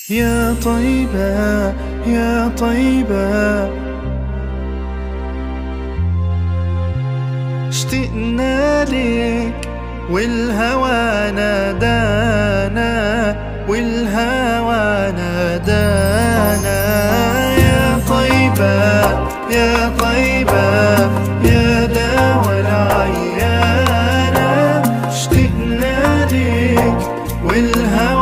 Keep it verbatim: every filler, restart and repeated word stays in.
يا طيبة يا طيبة، اشتقنا لك والهوى نادانا، والهوى نادانا. يا طيبة يا طيبة يا دوا العيانة، اشتقنا لك والهوى